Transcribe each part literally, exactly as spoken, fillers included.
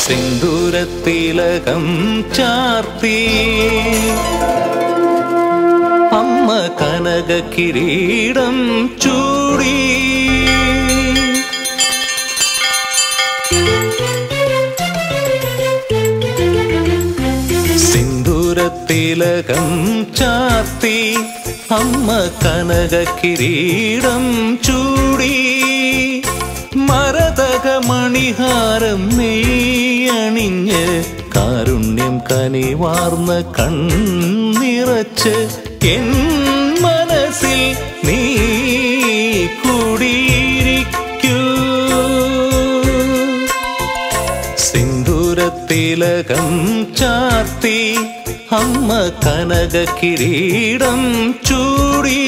സിന്ദൂരത്തിലകം ചാർത്തി അമ്മ കനക കിരീടം ചൂടി സിന്ദൂരത്തിലകം ചാർത്തി അമ്മ കനക കിരീടം ചൂടി മരതക മണിഹാരം നെയ്യണിഞ്ഞ് കാരുണ്യം കനിവാർന്ന കണ്ണിറച്ച് എൻ മനസ്സിൽ നീ കുടിയിരിക്കൂ സിന്ദൂരത്തിലകം ചാർത്തി അമ്മ കനക കിരീടം ചൂടി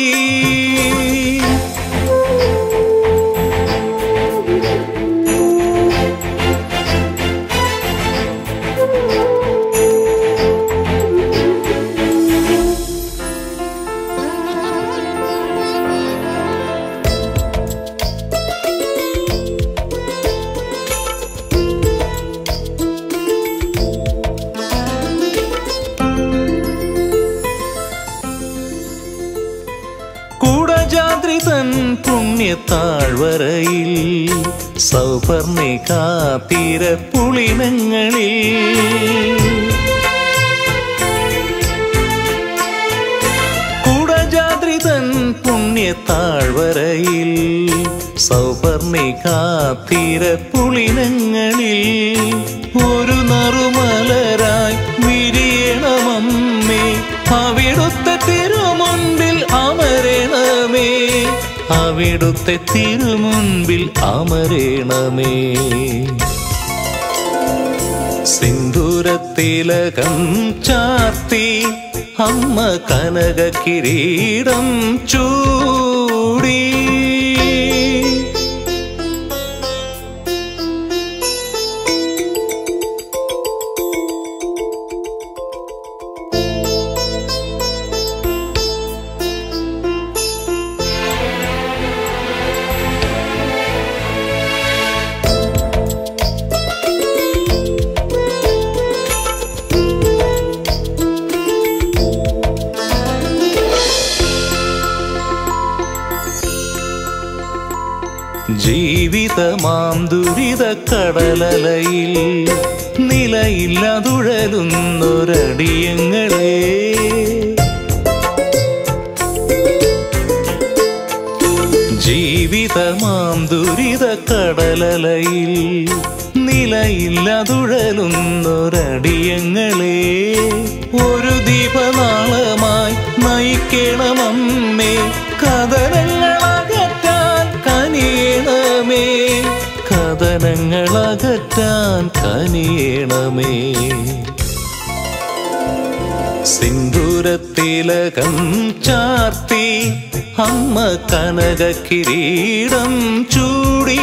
കുടജാദ്രിതൻ പുണ്യത്താഴ്വരയിൽ സൗപർണികാ തീരപ്പുളിനങ്ങളിൽ കുടജാദ്രിതൻ പുണ്യത്താഴ്വരയിൽ സൗപർണികാ തീരപ്പുളിനങ്ങളിൽ ഒരു നറുമലരായി വിരിയണമമ്മേ അവിടുത്തെ തിരുമുൻപിൽ അമരണമേ അവിടുത്തെ തിരുമുൻപിൽ അമരണമേ സിന്ദൂരത്തിലകം ചാർത്തി അമ്മ കനക കിരീടം ചൂടി ജീവിതമാം ദുരിത കടലലയിൽ നിലയില്ലതുഴലുന്നൊരടിയങ്ങളെ ജീവിതമാം ദുരിത കടലലയിൽ നിലയില്ലതുഴലുന്നൊരടിയങ്ങളെ ഒരു ദീപനാളമായി നയിക്കണമമ്മേ കഥനങ്ങളകറ്റാൻ കനിയണമേ കഥനങ്ങളകറ്റാൻ കനിയണമേ സിന്ദൂരത്തിലകം ചാർത്തി അമ്മ കനക കിരീടം ചൂടി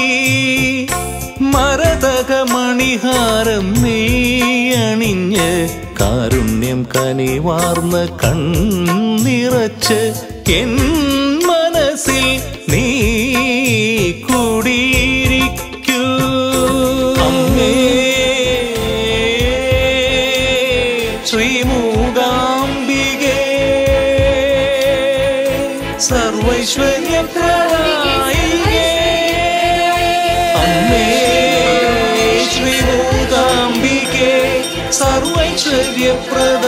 മരതക മണിഹാരം നെയ്യണിഞ്ഞ് കാരുണ്യം കനിവാർന്ന കണ്ണിറച്ച് എൻ മനസ്സിൽ നീ കുടിയിരിക്കൂ അമ്മേ ശ്രീമൂകാംബികേ സർവൈശ്വര്യപ്രദായികേ അമ്മേ ശ്രീമൂകാംബികേ സർവൈശ്വര്യപ്രദ